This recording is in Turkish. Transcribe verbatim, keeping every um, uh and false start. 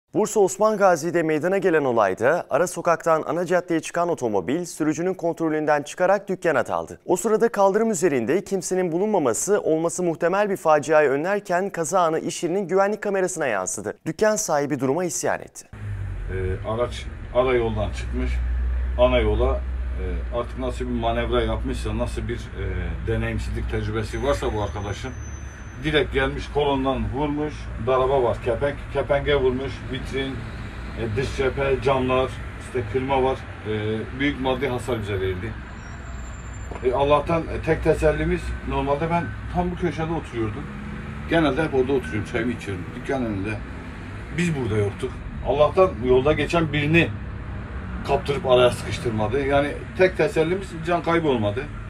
Bursa Osman Gazi'de meydana gelen olayda ara sokaktan ana caddeye çıkan otomobil sürücünün kontrolünden çıkarak dükkana daldı. O sırada kaldırım üzerinde kimsenin bulunmaması olması muhtemel bir faciayı önlerken kaza anı iş yerinin güvenlik kamerasına yansıdı. Dükkan sahibi duruma isyan etti. Ee, araç ara yoldan çıkmış, ana yola e, artık nasıl bir manevra yapmışsa, nasıl bir e, deneyimsizlik tecrübesi varsa bu arkadaşın, direkt gelmiş kolondan vurmuş, daraba var, kepenk, kepenge vurmuş, vitrin, e, dış cephe, camlar, işte klima var, e, büyük maddi hasar bize verildi. E, Allah'tan e, tek tesellimiz, normalde ben tam bu köşede oturuyordum. Genelde hep orada oturuyorum, çayımı içiyorum, dükkan önünde. Biz burada yoktuk. Allah'tan yolda geçen birini kaptırıp araya sıkıştırmadı. Yani tek tesellimiz can kaybı olmadı.